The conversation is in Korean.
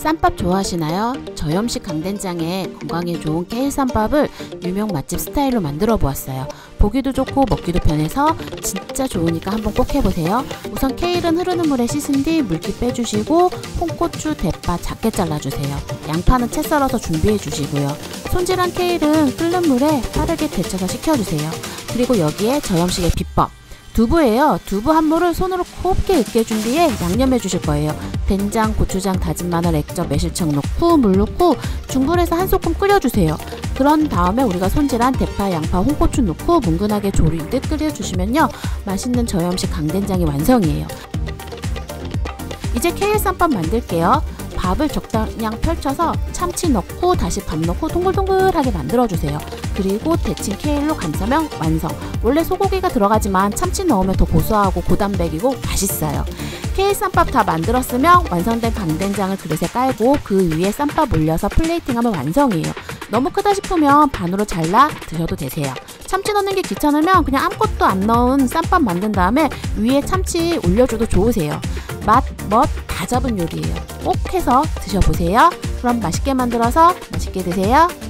쌈밥 좋아하시나요? 저염식 강된장에 건강에 좋은 케일 쌈밥을 유명 맛집 스타일로 만들어 보았어요. 보기도 좋고 먹기도 편해서 진짜 좋으니까 한번 꼭 해보세요. 우선 케일은 흐르는 물에 씻은 뒤 물기 빼주시고 홍고추, 대파 작게 잘라주세요. 양파는 채 썰어서 준비해 주시고요. 손질한 케일은 끓는 물에 빠르게 데쳐서 식혀주세요. 그리고 여기에 저염식의 비법 두부예요. 두부 한 모를 손으로 곱게 으깨준 뒤에 양념해 주실 거예요. 된장, 고추장, 다진 마늘, 액젓, 매실청 넣고 물 넣고 중불에서 한 소끔 끓여주세요. 그런 다음에 우리가 손질한 대파, 양파, 홍고추 넣고 뭉근하게 조리듯 끓여주시면요, 맛있는 저염식 강된장이 완성이에요. 이제 케일 쌈밥 만들게요. 밥을 적당량 펼쳐서 참치 넣고 다시 밥 넣고 동글동글하게 만들어주세요. 그리고 데친 케일로 감싸면 완성. 원래 소고기가 들어가지만 참치 넣으면 더 고소하고 고단백이고 맛있어요. 케일 쌈밥 다 만들었으면 완성된 강된장을 그릇에 깔고 그 위에 쌈밥 올려서 플레이팅하면 완성이에요. 너무 크다 싶으면 반으로 잘라 드셔도 되세요. 참치 넣는 게 귀찮으면 그냥 아무것도 안 넣은 쌈밥 만든 다음에 위에 참치 올려줘도 좋으세요. 맛, 멋 다 잡은 요리예요. 꼭 해서 드셔보세요. 그럼 맛있게 만들어서 맛있게 드세요.